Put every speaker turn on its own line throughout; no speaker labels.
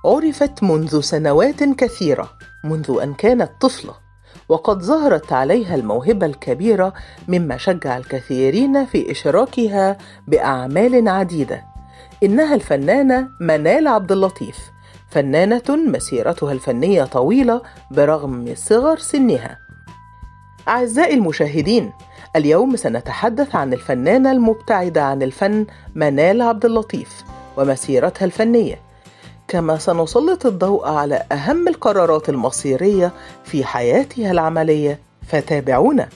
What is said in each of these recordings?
عرفت منذ سنوات كثيرة، منذ أن كانت طفلة، وقد ظهرت عليها الموهبة الكبيرة مما شجع الكثيرين في إشراكها بأعمال عديدة. إنها الفنانة منال عبد اللطيف، فنانة مسيرتها الفنية طويلة برغم صغر سنها. أعزائي المشاهدين، اليوم سنتحدث عن الفنانة المبتعدة عن الفن منال عبد اللطيف ومسيرتها الفنية، كما سنسلط الضوء على أهم القرارات المصيرية في حياتها العملية، فتابعونا.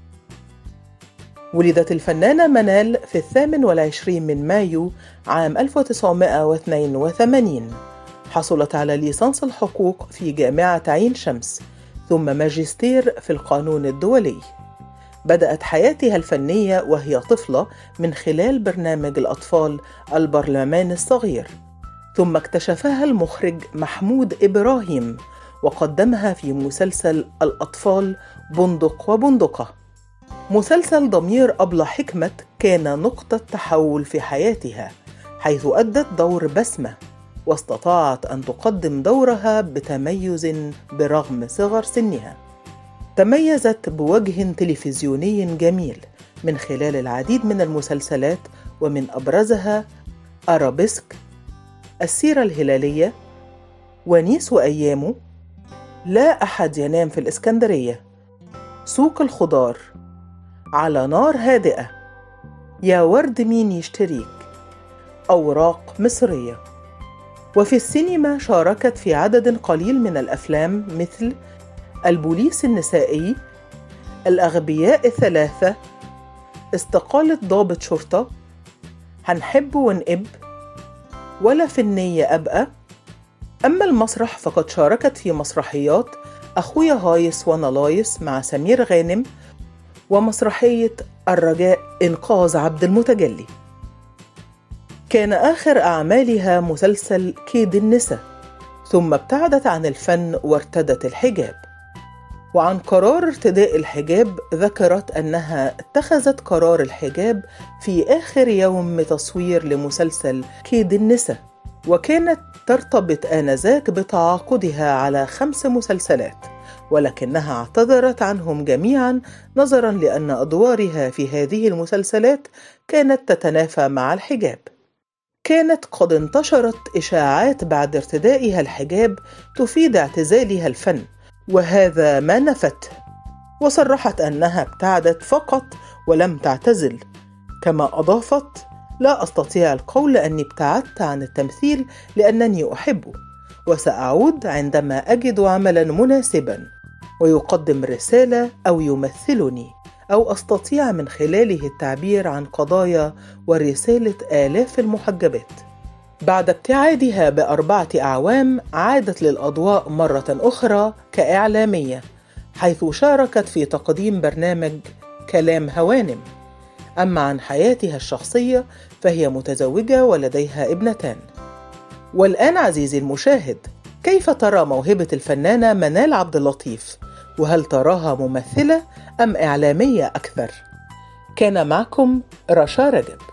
ولدت الفنانة منال في 28 من مايو عام 1982. حصلت على ليسانس الحقوق في جامعة عين شمس، ثم ماجستير في القانون الدولي. بدأت حياتها الفنية وهي طفلة من خلال برنامج الأطفال البرلمان الصغير، ثم اكتشفها المخرج محمود إبراهيم وقدمها في مسلسل الأطفال بندق وبندقة. مسلسل ضمير أبلة حكمة كان نقطة تحول في حياتها، حيث أدت دور بسمة، واستطاعت أن تقدم دورها بتميز برغم صغر سنها. تميزت بوجه تلفزيوني جميل من خلال العديد من المسلسلات، ومن أبرزها أرابيسك، السيرة الهلالية، ونيس وأيامه، لا أحد ينام في الإسكندرية، سوق الخضار، على نار هادئة، يا ورد مين يشتريك، أوراق مصرية. وفي السينما شاركت في عدد قليل من الأفلام مثل البوليس النسائي، الأغبياء الثلاثة، استقالة ضابط شرطة، هنحب ونقب، ولا في النية أبقى. أما المسرح فقد شاركت في مسرحيات أخويا هايس وأنا لايس مع سمير غانم، ومسرحية الرجاء إنقاذ عبد المتجلي. كان آخر أعمالها مسلسل كيد النساء، ثم ابتعدت عن الفن وارتدت الحجاب. وعن قرار ارتداء الحجاب ذكرت أنها اتخذت قرار الحجاب في آخر يوم من تصوير لمسلسل كيد النساء، وكانت ترتبط آنذاك بتعاقدها على 5 مسلسلات، ولكنها اعتذرت عنهم جميعا نظرا لأن أدوارها في هذه المسلسلات كانت تتنافى مع الحجاب. كانت قد انتشرت إشاعات بعد ارتدائها الحجاب تفيد اعتزالها الفن، وهذا ما نفته، وصرحت أنها ابتعدت فقط ولم تعتزل. كما أضافت: لا أستطيع القول أني ابتعدت عن التمثيل لأنني أحبه، وسأعود عندما أجد عملا مناسبا ويقدم رسالة أو يمثلني، أو أستطيع من خلاله التعبير عن قضايا ورسالة آلاف المحجبات. بعد ابتعادها ب4 أعوام عادت للأضواء مرة أخرى كإعلامية، حيث شاركت في تقديم برنامج كلام هوانم. أما عن حياتها الشخصية فهي متزوجة ولديها ابنتان. والآن عزيزي المشاهد، كيف ترى موهبة الفنانة منال عبد اللطيف؟ وهل تراها ممثلة أم إعلامية أكثر؟ كان معكم رشا رجب.